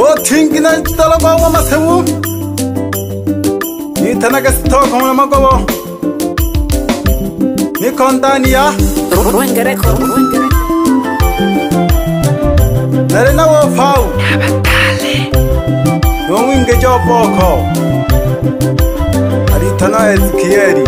tingina talaba wa masewu ni tanaka stoko na magobo ni kontania nare na wo fau no winge jopoko ari tana eskieri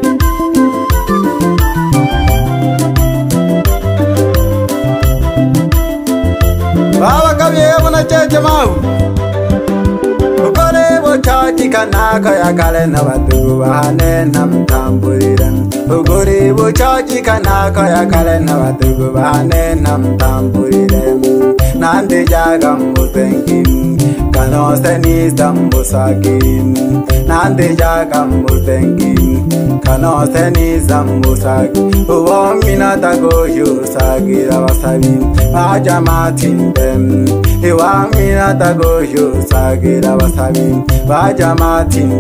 baba kabye bona cheche mau ukore bo chachi kana kaya kale na batu bahane nam tamburiran ukore bo chachi kana kaya kale na batu bahane nam tamburiran nande jagam mutenkim kano seni sambusakim nande jagam mutenkim kano seni sambusakim uwa minata go yusagira wasabi Vajamatin Iwa minata go yusagira wasabi Vajamatin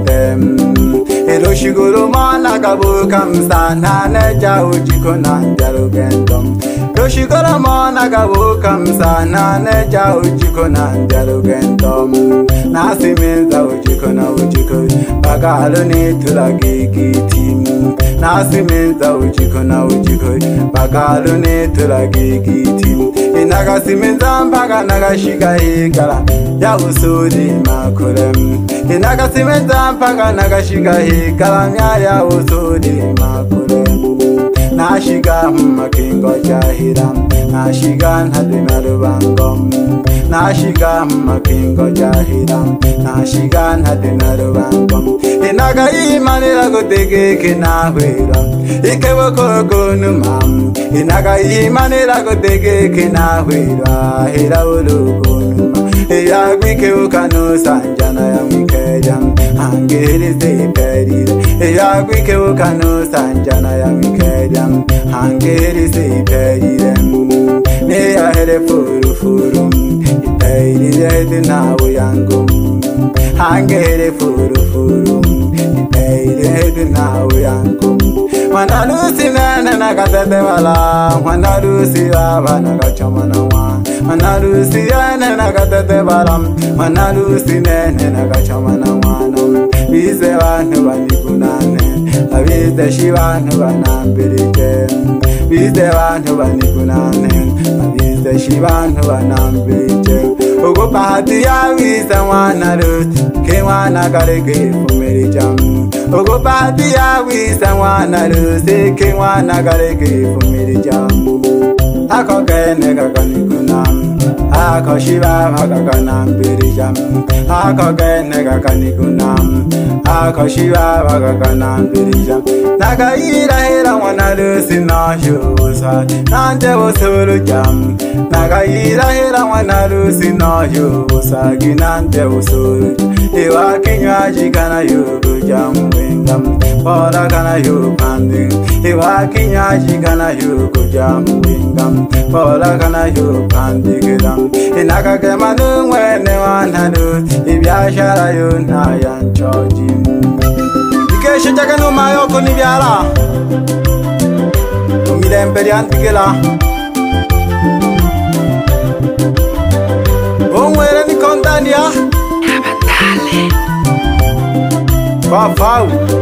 Eroshiguru mana kabu kamsa nane jau jikona jarugendom Roshiguru mana kabu kamsa nane jau jikona jarugendom Nasimenza ujikona ujikona Bagaloni tulagi gitim Nasimenza ujikona ujikona Bagaloni tulagi gitim Inagasimenza mpaga nagashiga higala ya usudi makurem Inagasimenza mpaga nagashiga higala ya usudi makurem Nashiga makingo jahira Nashiga hadina rubangom Nashiga makingo jahira Nashiga hadina rubangom Inaga imanira gutege kinahwira Ikewoko gunumam Inaga imanira gutege kinahwira Hira ulugunuma Iyagwike ukanu sanjana ya mikejam Hangiri ziperire Iyagwike ukanu sanjana ya mikejam Hangiri ziperire Neya here furu furu Iperire dinawu yangum Hangiri furu furu Iperire dinawu yangum Manalusi nene nakatete wala Manalusi ava nakachamana wa Manalusi nene nakatete wala Manalusi nene nakachamana wana Bize vanhu vanikunane Abize shivanhu vanambirike Bize vanhu vanikunane Abize shivanhu vanambirike Ugo pahati ya visa wana ruti Ke wana kareke fumerijam Ugo pahati ya visa wana ruti Ke wana kareke fumerijam Ako kene kakanikunam Ako shiva vakakanambirijam Ako kene kakanikunam Ako shiva vakakanambirijam Naga ira hira wana ruti no yusa Nante usuru jam Naga ira hira wana ruti no yusa Ginante usuru Iwa kinywaji kana yugu jam wingam Pora kana yugu pandi Iwa kinywaji kana yugu jam wingam Pora kana yugu pandi gidam Inaka kema nungwene wanadu Ibiashara yuna yanchoji Ikeshe chaka numa yoko nibiara Umile mperi antigela Umwere ni kontania Fafau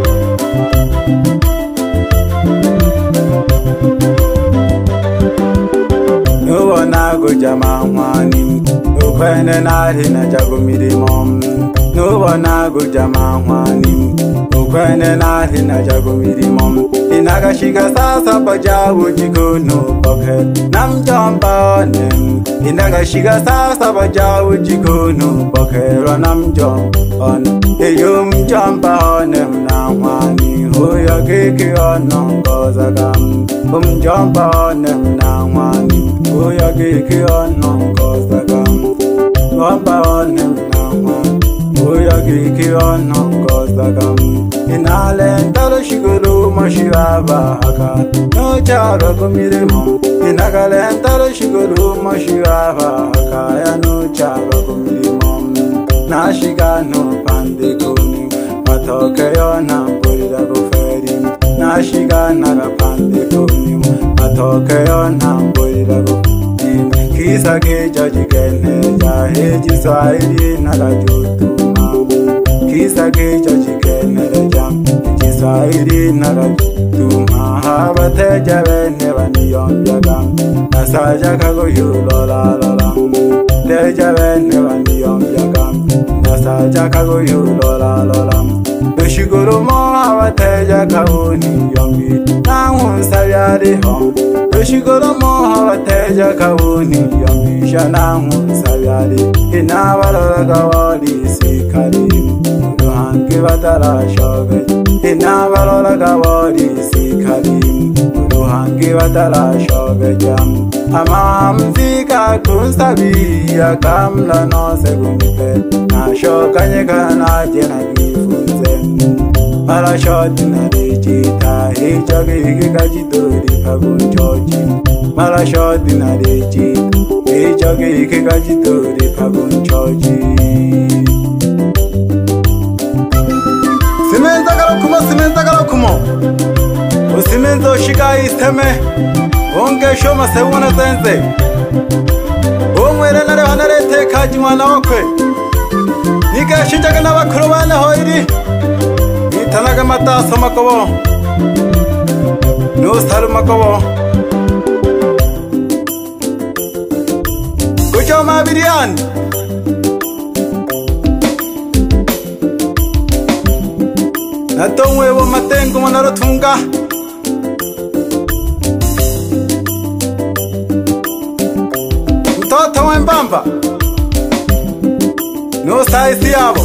Nuwana gujama mwani Ukwene nari na jago mirimom Nuwana gujama mwani Ukwene nari na jago mirimom Inaga shiga sasa bajawu jikunu poket Nam jomba onem Inaga shiga sasa bajawu jikunu poket Nam jomba onem Eyum jomba onem na mwani Huya kiki onong kozagam jomba onem na mwani Huya kiki onong kozagam Jomba onem na mwani Huya kiki onong kozagam Inale ndalo shiguru mashiraba haka No charo kumirimo Inagale ndalo shiguru mashiraba haka Ya no charo kumirimo Nashiga no pande kuni Matoke yo na purida guferi Nashiga naga pande kuni Matoke yo na purida guferi Kisa kicho chikene jahe Chiswahili nakachutuma. Kisa kicho chikene jam Chiswahili nakachutuma. Abateja bene baniyombiaga Nasaja kagoyulo la la la. Teja bene baniyombiaga Nasaja kagoyulo la la la. Doshigoro mo abateja kagoni yombi Nangun sabyari hong. Doshigoro mo abateja kagoni yombi Shanangun sabyari Inabalolaga wali sikari Uruhangi batara shoge Inabalolaga wali sikari Uruhangi batara shoge jam Amamzika kunsabiya kamla no segunipe Nashoka nyeka na jena gifunze Marashoti na rejita Hichoge hiki kajitori kagunchochi Marashoti na rejita Hichoge hiki kajitori kagunchochi Simenza garakumo, simenza garakumo Usimenzo shika isteme Onge shoma sewuna zenze Umwere nare hanarete kaji mwana wakwe Nika shinjaga na bakuru bane hoiri Nitanaga mataso makobo Nustaru makobo Kucho mabirian Natongwe wo matengo manarotunga Mtoto wa mbamba No saisi yabo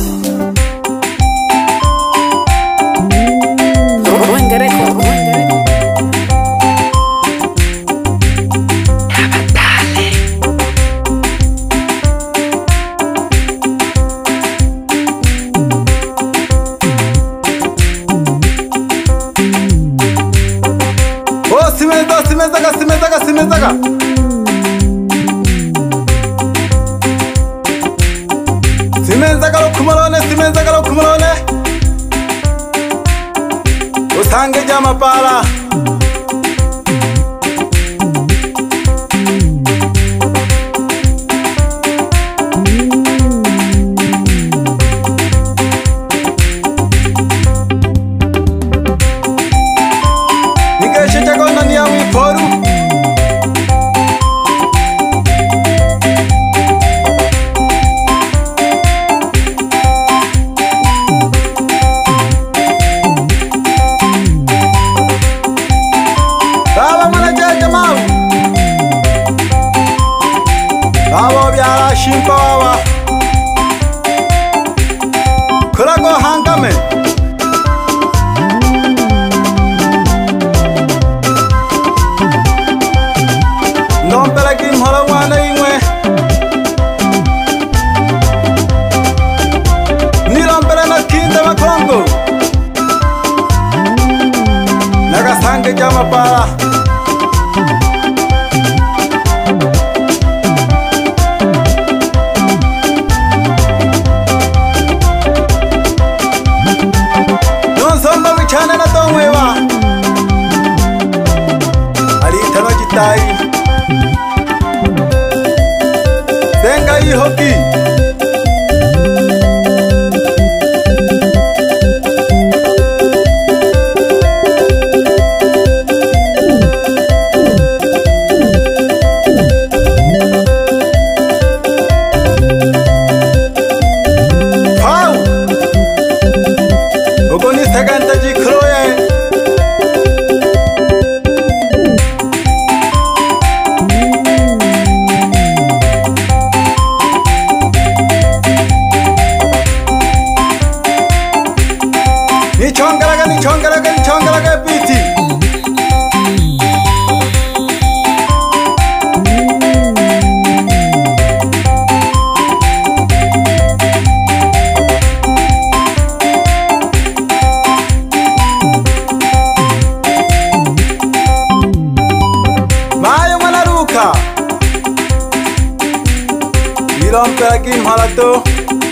Oh, simezaga Simenzaga lo kumalone Usange jama pala Nikeshe chakona ni ya wiporu Babo byara shimpa wawa Kurago hangame Ndompela kimhola wana imwe Nilompela na kinde makongo Nagasange jama para Chana na tongwewa Alita no jitai Senga i hoki Pau Ogoni seganta ji Nichongaraga biti Mayo manaruka Nilompela kimhalato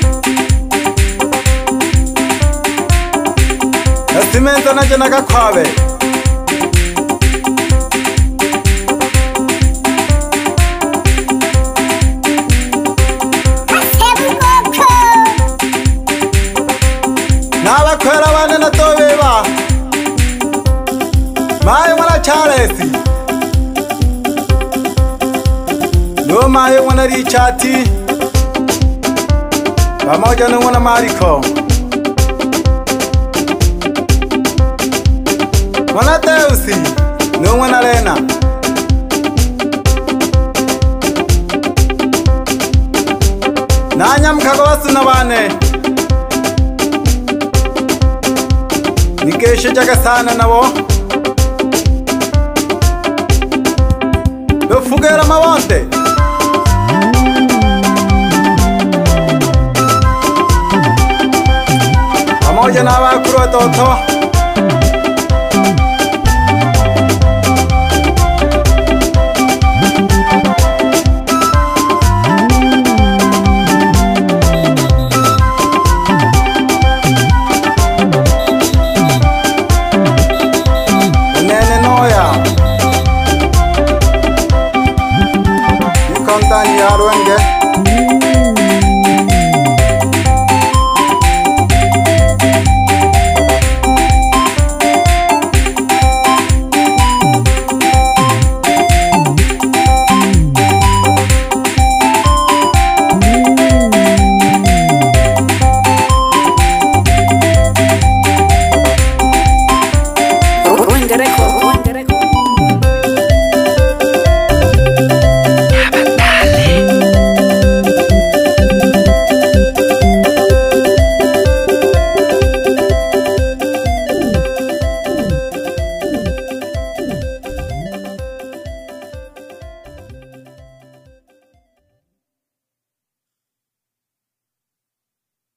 Simenza na jana kakwabe Charles Noma ye mwana Richati pamoja na mwana Mariko mwana Teusi na mwana Lena Nanya mkago wasu na bane Nikeshe jaga sana na wo Dofugera mawante pamoja na wakuru watoto Nene Noya Nikondani ya Rwenge